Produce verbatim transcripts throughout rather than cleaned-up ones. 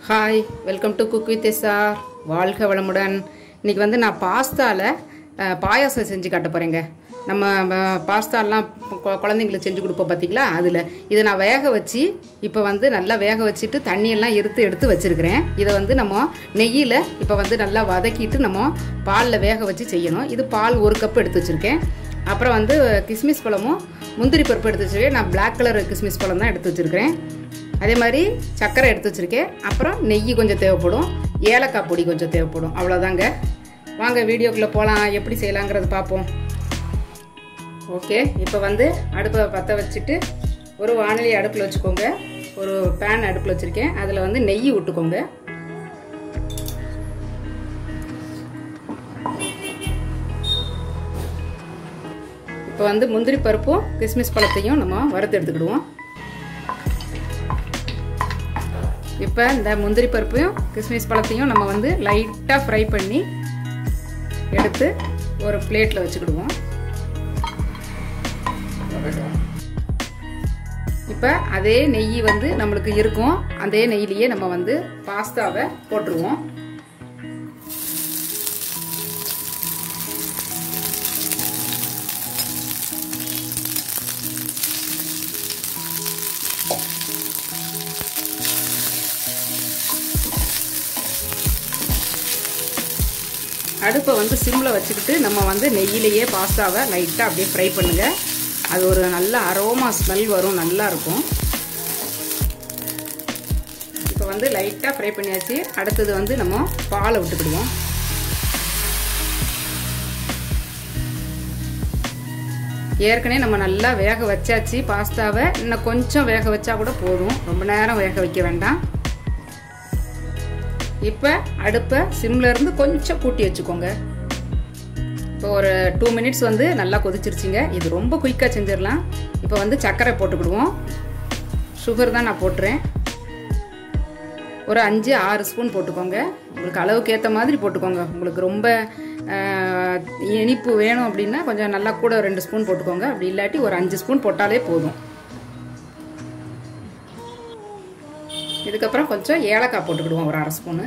Hi, welcome to cook with S. R வளமுடன். இன்றைக்கி வந்து நான் பாஸ்தாவில் பாயாசம் செஞ்சு காட்ட போகிறேங்க. நம்ம பாஸ்தாலாம் குழந்தைங்களுக்கு செஞ்சு கொடுப்போம் பார்த்தீங்களா, அதில் இதை நான் வேக வச்சு இப்போ வந்து நல்லா வேக வச்சுட்டு தண்ணியெல்லாம் எடுத்து எடுத்து வச்சுருக்கிறேன். இதை வந்து நம்ம நெய்யில் இப்போ வந்து நல்லா வதக்கிட்டு நம்ம பாலில் வேக வச்சு செய்யணும். இது பால் ஒரு கப் எடுத்து வச்சுருக்கேன். அப்புறம் வந்து கிஸ்மிஸ் பழமும் முந்திரி பருப்பு எடுத்து வச்சுருக்கேன். நான் பிளாக் கலர் கிஸ்மிஸ் பழம் தான் எடுத்து வச்சுருக்கிறேன். அதே மாதிரி சர்க்கரை எடுத்து வச்சுருக்கேன். அப்புறம் நெய் கொஞ்சம் தேவைப்படும், ஏலக்காய் பொடி கொஞ்சம் தேவைப்படும். அவ்வளோதாங்க. வாங்க வீடியோக்குள்ளே போகலாம், எப்படி செய்யலாங்கிறது பார்ப்போம். ஓகே, இப்போ வந்து அடுப்பை பற்ற வச்சுட்டு ஒரு வானிலை அடுப்பில் வச்சுக்கோங்க. ஒரு பேன் அடுப்பில் வச்சுருக்கேன். அதில் வந்து நெய் விட்டுக்கோங்க. இப்போ வந்து முந்திரி பருப்பும் கிஸ்மிஸ் பழத்தையும் நம்ம வறுத்து எடுத்துக்கிடுவோம். இப்போ இந்த முந்திரி பருப்பையும் கிஸ்மிஸ் பழத்தையும் நம்ம வந்து லைட்டாக ஃப்ரை பண்ணி எடுத்து ஒரு பிளேட்டில் வச்சுக்கிடுவோம். இப்போ அதே நெய் வந்து நம்மளுக்கு இருக்கும், அதே நெய்யிலேயே நம்ம வந்து பாஸ்தாவை போட்டுருவோம். அடுப்பை வந்து சிம்மில் வச்சுக்கிட்டு நம்ம வந்து நெய்யிலேயே பாஸ்தாவை லைட்டாக அப்படியே ஃப்ரை பண்ணுங்கள். அது ஒரு நல்ல அரோமா ஸ்மெல் வரும், நல்லா இருக்கும். இப்போ வந்து லைட்டாக ஃப்ரை பண்ணியாச்சு. அடுத்தது வந்து நம்ம பாலை விட்டுக்கிடுவோம். ஏற்கனவே நம்ம நல்லா வேக வச்சாச்சு பாஸ்தாவை. இன்னும் கொஞ்சம் வேக வச்சா கூட போதும், ரொம்ப நேரம் வேக வைக்க வேண்டாம். இப்போ அடுப்பை சிம்ல இருந்து கொஞ்சம் கூட்டி வச்சுக்கோங்க. இப்போ ஒரு டூ மினிட்ஸ் வந்து நல்லா கொதிச்சிருச்சுங்க. இது ரொம்ப குயிக்காக செஞ்சிடலாம். இப்போ வந்து சர்க்கரை போட்டுக்கிடுவோம். சுகர் தான் நான் போட்டுறேன். ஒரு அஞ்சு ஆறு ஸ்பூன் போட்டுக்கோங்க. உங்களுக்கு அளவுக்கு ஏற்ற மாதிரி போட்டுக்கோங்க. உங்களுக்கு ரொம்ப இனிப்பு வேணும் அப்படின்னா கொஞ்சம் நல்லா கூட ரெண்டு ஸ்பூன் போட்டுக்கோங்க. அப்படி இல்லாட்டி ஒரு அஞ்சு ஸ்பூன் போட்டாலே போதும். இதுக்கப்புறம் கொஞ்சம் ஏலக்காய் போட்டுக்கிடுவோம், ஒரு அரை ஸ்பூனு.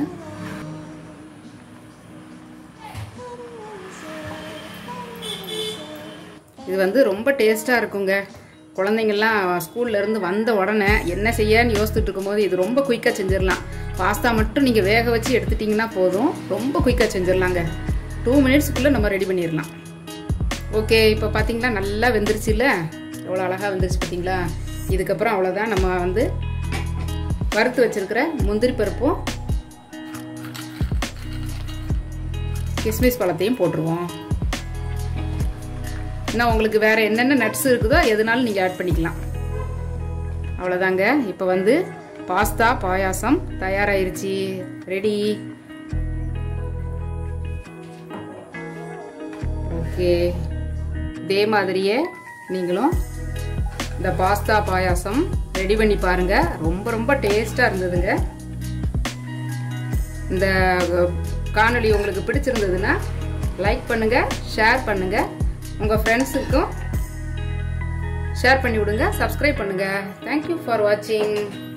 இது வந்து ரொம்ப டேஸ்ட்டாக இருக்குங்க. குழந்தைங்கள்லாம் ஸ்கூல்லேருந்து வந்த உடனே என்ன செய்யன்னு யோசிச்சுட்டு இருக்கும்போது இது ரொம்ப குயிக்காக செஞ்சிடலாம். பாஸ்தா மட்டும் நீங்கள் வேக வச்சு எடுத்துட்டிங்கன்னா போதும், ரொம்ப குயிக்காக செஞ்சிடலாங்க. டூ மினிட்ஸ்க்குள்ளே நம்ம ரெடி பண்ணிடலாம். ஓகே, இப்போ பார்த்தீங்களா நல்லா வெந்துருச்சு இல்லை, எவ்வளோ அழகாக வெந்துருச்சு பார்த்தீங்களா. இதுக்கப்புறம் அவ்வளோதான். நம்ம வந்து வறுத்து வச்சிருக்கிற முந்திரி பருப்பும் கிஸ்மிஸ் பழத்தையும் போட்டுருவோம். இன்னும் உங்களுக்கு வேற என்னென்ன நட்ஸ் இருக்குதோ எதுனாலும் நீங்கள் ஆட் பண்ணிக்கலாம். அவ்வளோதாங்க. இப்போ வந்து பாஸ்தா பாயாசம் தயாராகிருச்சு, ரெடி. ஓகே, இதே மாதிரியே நீங்களும் இந்த பாஸ்தா பாயாசம் ரெடி பண்ணி பாருங்க. ரொம்ப ரொம்ப டேஸ்டா இருந்ததுங்க. இந்த காணொளி உங்களுக்கு பிடிச்சிருந்ததுன்னா லைக் பண்ணுங்க, ஷேர் பண்ணுங்க, உங்க ஃப்ரெண்ட்ஸுக்கும் ஷேர் பண்ணி விடுங்க, சப்ஸ்கிரைப் பண்ணுங்க. தேங்க்யூ ஃபார் வாட்சிங்.